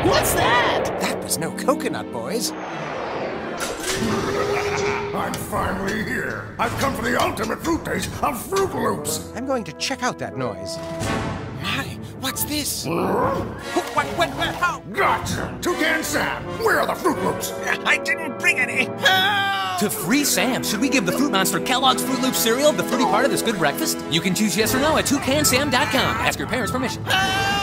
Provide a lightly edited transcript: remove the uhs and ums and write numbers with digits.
What's that? That was no coconut, boys. I'm finally here. I've come for the ultimate fruit taste of Fruit Loops. I'm going to check out that noise. My, what's this? What? How? Gotcha! Toucan Sam, where are the Fruit Loops? I didn't bring any. To free Sam, should we give the Fruit Monster Kellogg's Fruit Loop cereal the fruity part of this good breakfast? You can choose yes or no at toucansam.com. Ask your parents' permission.